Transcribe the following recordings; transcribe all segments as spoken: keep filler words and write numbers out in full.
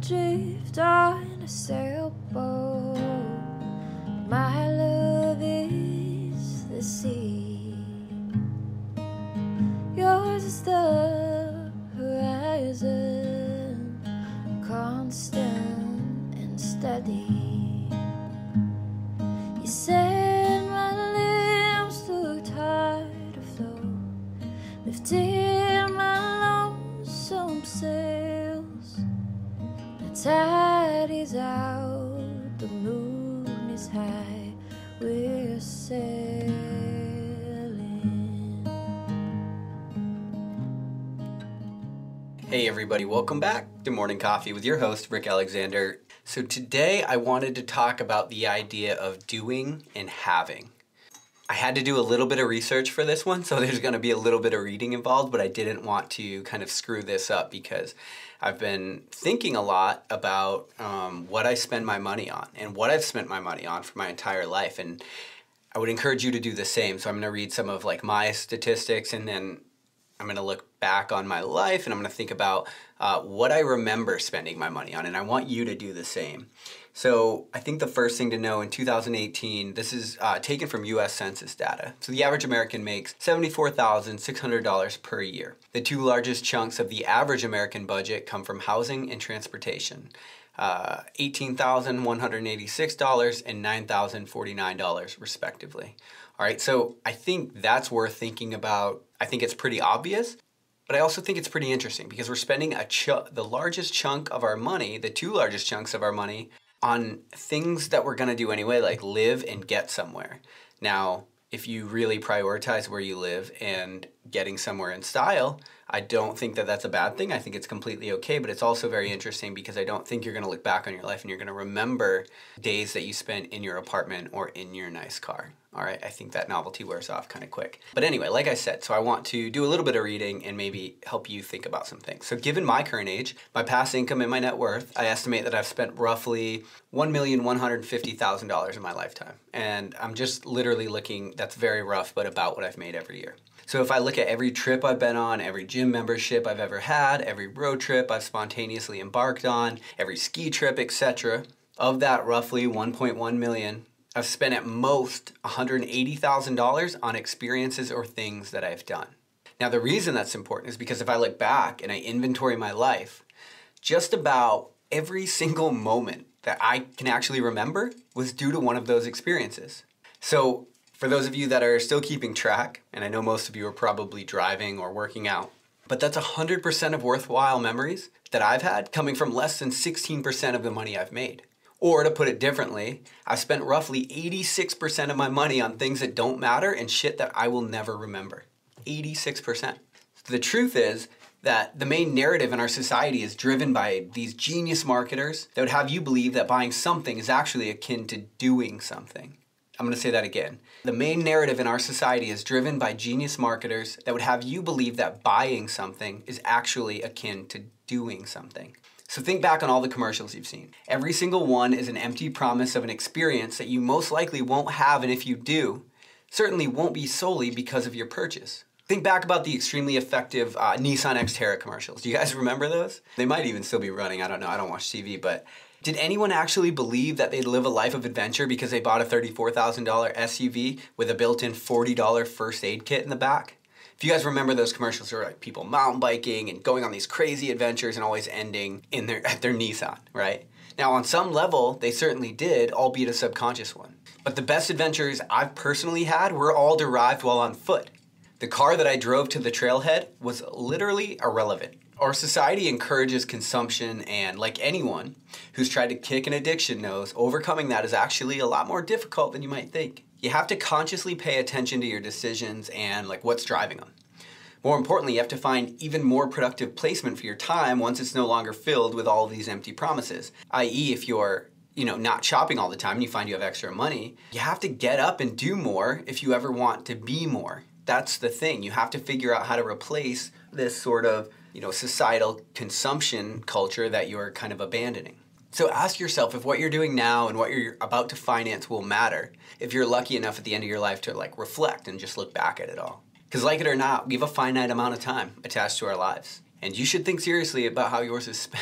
adrift on a sailboat. My love is the sea. Yours is the horizon, constant and steady. You said my limbs too tired to float, lifting my lonesome sails. The tide is out, the moon is high, we're sailing. Hey everybody, welcome back to Morning Coffee with your host, Rick Alexander. So today I wanted to talk about the idea of doing and having. I had to do a little bit of research for this one, so there's going to be a little bit of reading involved, but I didn't want to kind of screw this up because I've been thinking a lot about um, what I spend my money on and what I've spent my money on for my entire life, and I would encourage you to do the same. So I'm going to read some of like my statistics, and then I'm going to look back on my life, and I'm going to think about uh, what I remember spending my money on, and I want you to do the same. So I think the first thing to know in two thousand eighteen, this is uh, taken from U S Census data. So the average American makes seventy-four thousand six hundred dollars per year. The two largest chunks of the average American budget come from housing and transportation. Uh, eighteen thousand one hundred eighty-six dollars and nine thousand forty-nine dollars respectively. All right, so I think that's worth thinking about. I think it's pretty obvious, but I also think it's pretty interesting because we're spending a ch the largest chunk of our money, the two largest chunks of our money, on things that we're gonna do anyway, like live and get somewhere. Now, if you really prioritize where you live and getting somewhere in style, I don't think that that's a bad thing. I think it's completely okay, but it's also very interesting because I don't think you're gonna look back on your life and you're gonna remember days that you spent in your apartment or in your nice car. All right, I think that novelty wears off kind of quick. But anyway, like I said, so I want to do a little bit of reading and maybe help you think about some things. So given my current age, my past income and my net worth, I estimate that I've spent roughly one million one hundred fifty thousand dollars in my lifetime. And I'm just literally looking, that's very rough, but about what I've made every year. So if I look at every trip I've been on, every gym membership I've ever had, every road trip I've spontaneously embarked on, every ski trip, et cetera, of that roughly one point one million, I've spent at most one hundred eighty thousand dollars on experiences or things that I've done. Now the reason that's important is because if I look back and I inventory my life, just about every single moment that I can actually remember was due to one of those experiences. So for those of you that are still keeping track, and I know most of you are probably driving or working out, but that's one hundred percent of worthwhile memories that I've had coming from less than sixteen percent of the money I've made. Or to put it differently, I've spent roughly eighty-six percent of my money on things that don't matter and shit that I will never remember. eighty-six percent. So the truth is that the main narrative in our society is driven by these genius marketers that would have you believe that buying something is actually akin to doing something. I'm going to say that again. The main narrative in our society is driven by genius marketers that would have you believe that buying something is actually akin to doing something. So think back on all the commercials you've seen. Every single one is an empty promise of an experience that you most likely won't have, and if you do, certainly won't be solely because of your purchase. Think back about the extremely effective uh, Nissan Xterra commercials. Do you guys remember those? They might even still be running, I don't know, I don't watch T V, but did anyone actually believe that they'd live a life of adventure because they bought a thirty-four thousand dollar S U V with a built-in forty dollar first aid kit in the back? If you guys remember those commercials, there were like people mountain biking and going on these crazy adventures and always ending in their, at their Nissan, right? Now on some level, they certainly did, albeit a subconscious one. But the best adventures I've personally had were all derived while on foot. The car that I drove to the trailhead was literally irrelevant. Our society encourages consumption, and like anyone who's tried to kick an addiction knows, overcoming that is actually a lot more difficult than you might think. You have to consciously pay attention to your decisions and like what's driving them. More importantly, you have to find even more productive placement for your time once it's no longer filled with all of these empty promises. that is, if you're you know, not shopping all the time and you find you have extra money, you have to get up and do more if you ever want to be more. That's the thing. You have to figure out how to replace this sort of, you know, societal consumption culture that you're kind of abandoning. So ask yourself if what you're doing now and what you're about to finance will matter if you're lucky enough at the end of your life to like reflect and just look back at it all. Because like it or not, we have a finite amount of time attached to our lives. And you should think seriously about how yours is spent.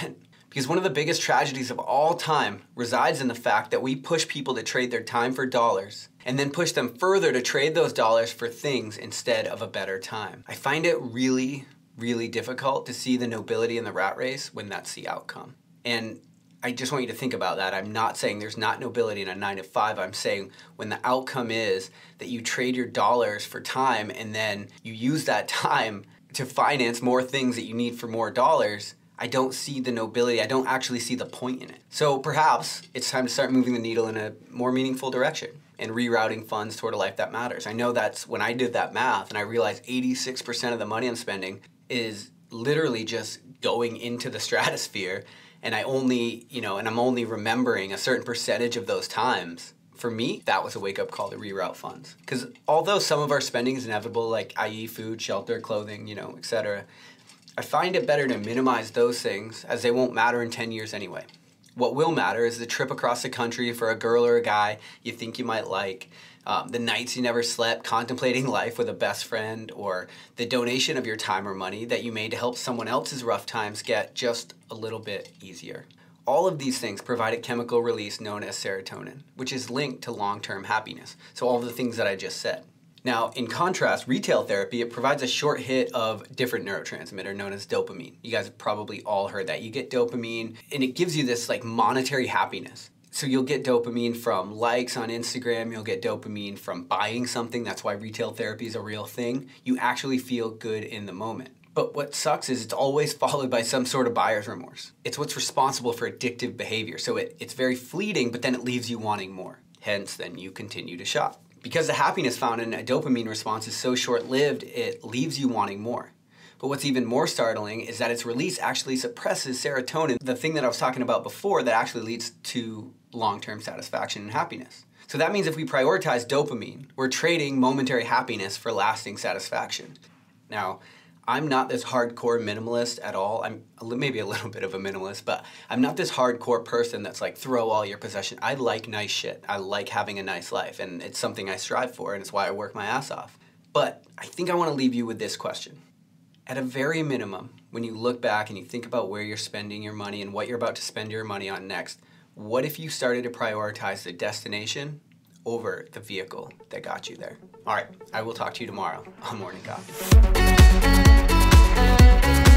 Because one of the biggest tragedies of all time resides in the fact that we push people to trade their time for dollars and then push them further to trade those dollars for things instead of a better time. I find it really, really difficult to see the nobility in the rat race when that's the outcome. And I just want you to think about that. I'm not saying there's not nobility in a nine to five. I'm saying when the outcome is that you trade your dollars for time and then you use that time to finance more things that you need for more dollars, I don't see the nobility. I don't actually see the point in it. So perhaps it's time to start moving the needle in a more meaningful direction and rerouting funds toward a life that matters. I know that's when I did that math and I realized eighty-six percent of the money I'm spending is literally just going into the stratosphere, and I only, you know, and I'm only remembering a certain percentage of those times. For me, that was a wake-up call to reroute funds. Because although some of our spending is inevitable, like that is food, shelter, clothing, you know, et cetera, I find it better to minimize those things as they won't matter in ten years anyway. What will matter is the trip across the country for a girl or a guy you think you might like, um, the nights you never slept contemplating life with a best friend, or the donation of your time or money that you made to help someone else's rough times get just a little bit easier. All of these things provide a chemical release known as serotonin, which is linked to long-term happiness. So all of the things that I just said. Now, in contrast, retail therapy, it provides a short hit of different neurotransmitter known as dopamine. You guys have probably all heard that. You get dopamine, and it gives you this like monetary happiness. So you'll get dopamine from likes on Instagram, you'll get dopamine from buying something. That's why retail therapy is a real thing. You actually feel good in the moment. But what sucks is it's always followed by some sort of buyer's remorse. It's what's responsible for addictive behavior. So it, it's very fleeting, but then it leaves you wanting more. Hence, then you continue to shop. Because the happiness found in a dopamine response is so short-lived, it leaves you wanting more. But what's even more startling is that its release actually suppresses serotonin, the thing that I was talking about before that actually leads to long-term satisfaction and happiness. So that means if we prioritize dopamine, we're trading momentary happiness for lasting satisfaction. Now, I'm not this hardcore minimalist at all. I'm maybe a little bit of a minimalist, but I'm not this hardcore person that's like throw all your possessions. I like nice shit. I like having a nice life, and it's something I strive for, and it's why I work my ass off. But I think I want to leave you with this question. At a very minimum, when you look back and you think about where you're spending your money and what you're about to spend your money on next, what if you started to prioritize the destination over the vehicle that got you there? All right, I will talk to you tomorrow on Morning Coffee.